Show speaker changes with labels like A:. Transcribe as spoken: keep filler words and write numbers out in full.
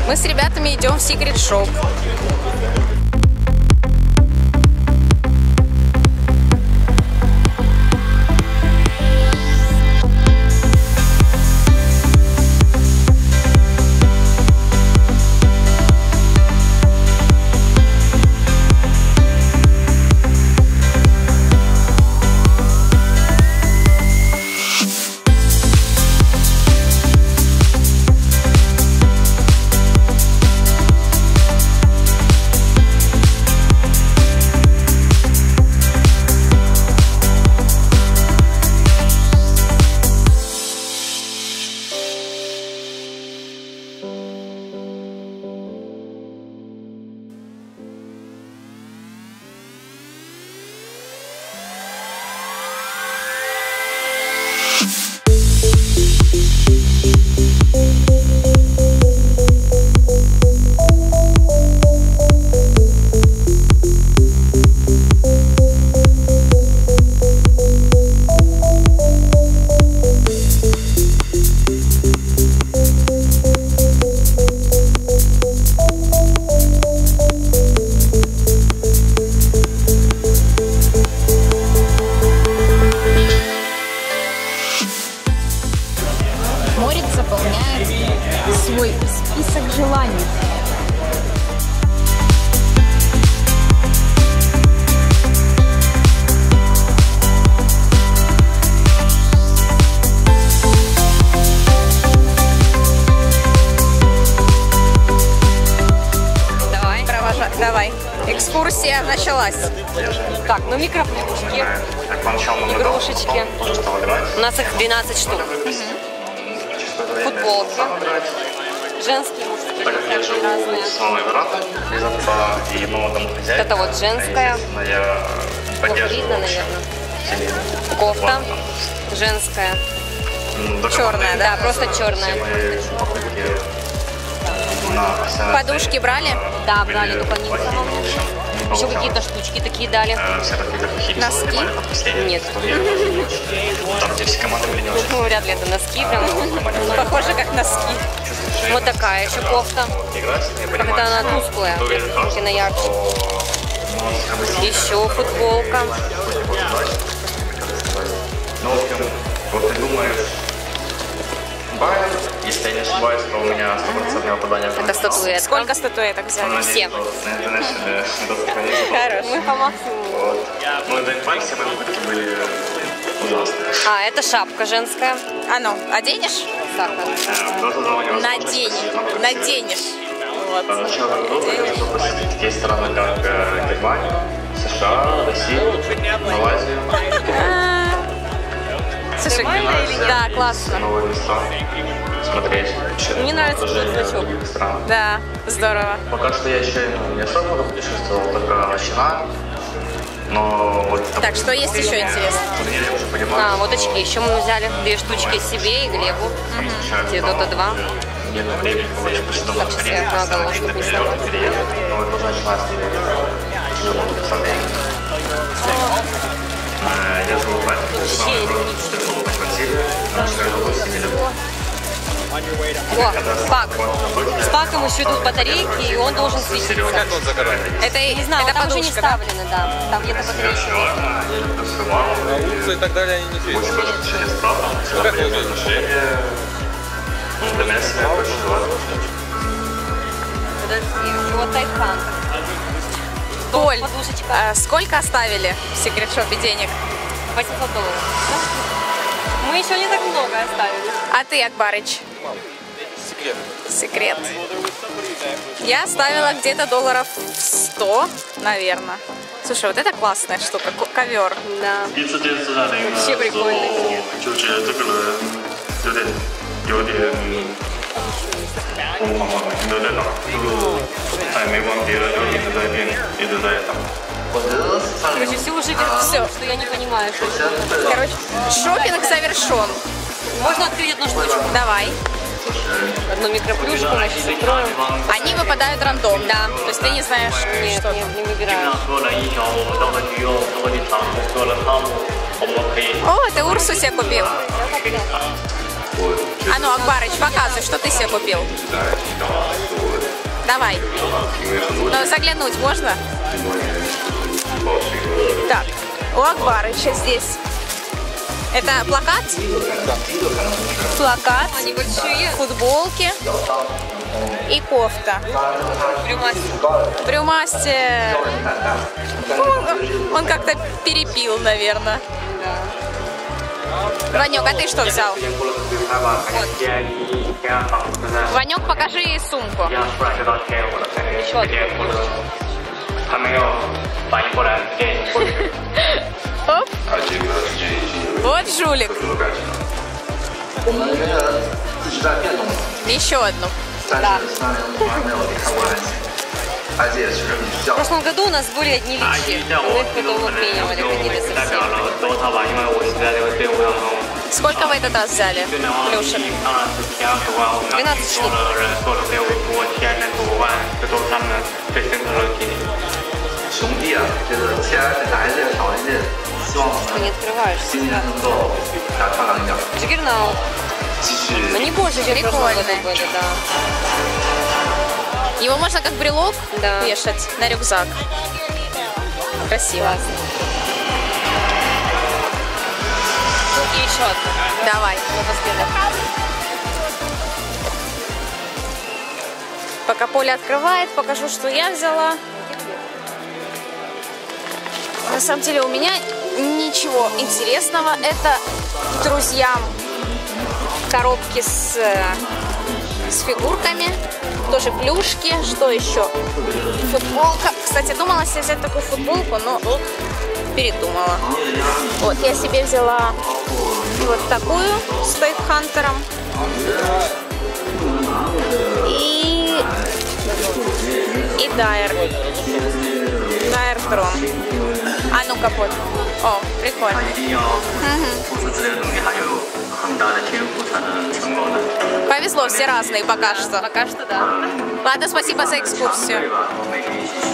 A: Мы с ребятами идем в Secret Shop. Морец заполняет свой список желаний. Давай, провожай, давай. Экскурсия началась.
B: Так, ну микрофлюшки, игрушечки. У нас их двенадцать штук. Футболки, женские, мужские, разные. Это вот женская, плохо видно, наверное. Кофта женская.
A: Черная, да?
B: Да, просто черная.
A: Подушки брали?
B: Да, брали, только не еще какие-то штучки такие дали.
A: Носки?
B: Нет. Ну, вряд ли это носки прям.
A: Похоже, как носки.
B: Вот такая еще кофта. Когда она тусклая, если на ярче. Еще футболка.
C: Если я не ошибаюсь, то у меня сто процентов попадание.
B: Это статуэтка.
A: Сколько статуэток взяли?
B: Все.
A: Хорошо.
B: Мы по максимуму.
C: Ну, это максимум были ужасные.
B: А, это шапка женская.
A: А ну, оденешь?
B: Сахар.
A: Надень. Наденешь. Вот.
C: Такие страны, как Германия, США, Россия, Малайзия.
A: Слушай, да, классно.
C: Новые места смотреть.
B: Мне нравится этот значок.
A: Да, здорово.
C: Пока что я еще не особо много путешествовал, только начинаю. Но вот...
A: Так, что есть еще интересно?
C: Я уже понимаю,
B: А, вот очки еще мы взяли. Две штучки себе и Глебу. Тебе Дота два.
C: нет времени, когда я почти домой
B: Так, все, надо ложку
C: переезд, переезд. Но это уже началось я живу в этом, что в квартире, потому что я живу в семье.
B: О, пак. С паком еще идут батарейки, и он должен светиться.
A: Это,
B: Не знаю,
A: это
B: там уже не
A: подушка, да?
B: вставлены, да. Там где-то батарейки.
D: Улицы и так далее они не светят.
C: Очень важно отношение с братом, всегда приятные отношения. Для меня семья больше желаю.
B: Подожди, вот тайфан.
A: Оль,
B: Подушечка.
A: а сколько оставили в Secret Shop денег?
B: восемьсот долларов. Мы еще не так много оставили.
A: А ты, Акбарыч?
D: Секрет.
A: Секрет. Я оставила где-то долларов сто, наверное. Слушай, вот это классная штука, ко- ковер.
B: Да. Вообще прикольный.
C: 就觉得这个人有点有点疯狂了，停留在哪儿？就是他也没管别的，就一直在练，一直在打。
B: Короче, все уже вернулось,
A: Всё.
B: что я не понимаю, что это.
A: Короче, шопинг завершен.
B: Можно открыть одну штучку.
A: Давай.
B: Одну микроплюшку, значит, откроем.
A: Они выпадают рандомно.
B: Да.
A: То есть ты не знаешь,
B: Нет,
A: что
B: не,
A: там.
B: не выбираю.
A: О, ты Урсу себе купил. А ну, Акбарыч, показывай, что ты себе купил. Давай. Но заглянуть можно? Так, у Акбарыча здесь. Это плакат? Плакат,
B: Они большие.
A: футболки и кофта.
B: Брюмастер.
A: Брюмастер. Он, он как-то перепил, наверное. Ванек, а ты что взял? Ванек, покажи сумку.
B: Еще одну.
A: Оп. Вот жулик. Еще одну.
B: Да. В прошлом году у нас были одни личи. Мы их потом обменивали, ходили совсем.
A: Сколько в этот раз взяли плюшек?
B: двенадцать штук. Ты не открываешься. Джиггернаут. Они больше, чем в прошлом году были, да.
A: Его можно как брелок
B: Да.
A: вешать на рюкзак. Красиво.
B: Классно. И еще одну.
A: Давай.
B: Напоследок.
A: Пока Поля открывает, покажу, что я взяла. На самом деле у меня ничего интересного. Это друзьям коробки с, с фигурками. Тоже плюшки. Что еще? Футболка. Кстати, думала себе взять такую футболку, но оп, передумала. Вот, я себе взяла вот такую с Тайдхантером. И... И Дайер. Дайер Трон. А ну капот. О, прикольно. Угу. Повезло, все разные пока что.
B: Пока что да.
A: Ладно, спасибо за экскурсию.